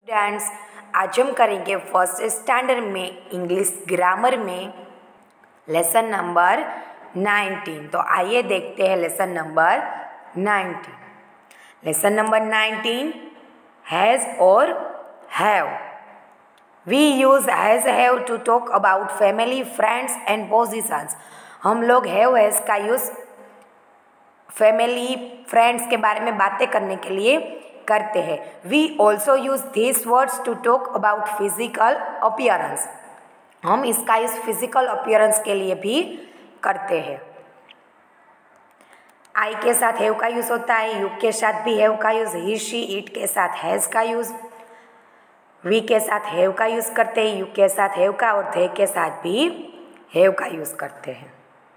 Students, आज हम करेंगे फर्स्ट स्टैंडर्ड में इंग्लिश ग्रामर में लेसन नंबर 19। तो आइए देखते हैं lesson number 19। Lesson number 19 has और have. We use has have to talk about family, friends and positions. हम लोग हैव हैज़ का यूज फैमिली, फ्रेंड्स के बारे में बातें करने के लिए करते हैं। We also use this words to talk about physical appearance. हम इसका यूज फिजिकल अपीयरेंस के लिए भी करते हैं। आई के साथ हैव का यूज होता है, यू के साथ भी हैव का यूज, ही शी इट के साथ हैज का यूज, वी के साथ हैव का यूज करते हैं, यू के साथ हैव का, और दे के साथ भी हैव का यूज करते हैं।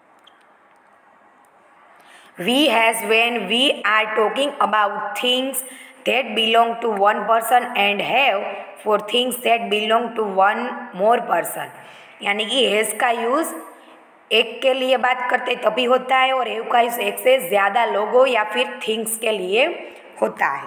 We has when we are talking about things that belong to one person and have for things that belong to one more person। यानी कि हैज़ का यूज़ एक के लिए बात करते तभी होता है और हैव का यूज़ एक से ज़्यादा लोगों या फिर थिंग्स के लिए होता है।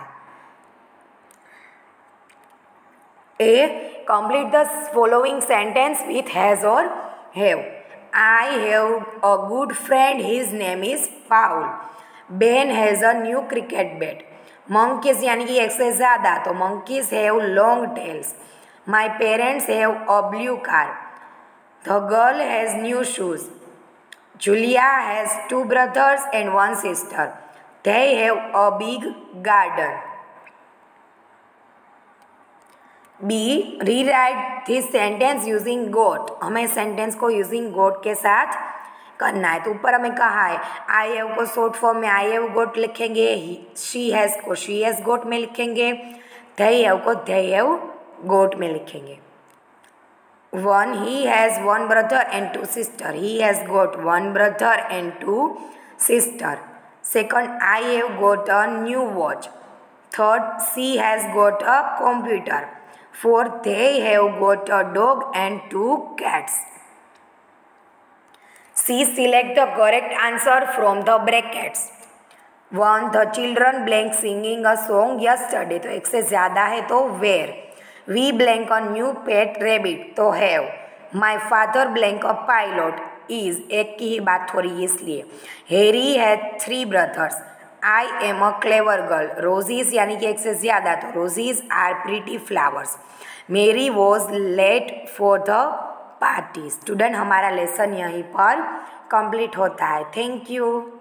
A complete the following sentence with has और have. I have a good friend. His name is Paul. Ben has a new cricket bat. Monkeys यानी कि एक से ज़्यादा, तो monkeys have long tails. My parents have a blue car. The girl has new shoes. Julia has 2 brothers and 1 sister. They have a big garden. B. Rewrite this sentence using got। हमें sentence को using got के साथ करना है। तो ऊपर हमें कहा है आई हैव को शॉर्ट फॉर्म में आई हैव गोट लिखेंगे, शी हैज़ को शी हैज़ गोट में लिखेंगे, दे हैव को दे हैव गोट में लिखेंगे। 1 he has 1 brother and 2 sister. He has got 1 brother and 2 sister. Second, I have got a new watch. Third, she has got a computer. Fourth, they have got a dog and 2 cats. C. Select the correct answer from the brackets. 1. The children blank singing a song yesterday। तो एक से ज़्यादा है तो where। We blank a new pet rabbit तो have। My father blank a pilot is। एक की ही बात हो रही है इसलिए। Harry had 3 brothers। I am a clever girl। Roses यानी कि एक से ज़्यादा तो roses are pretty flowers। Mary was late for the party। Student, हमारा लेसन यहीं पर कंप्लीट होता है। Thank you.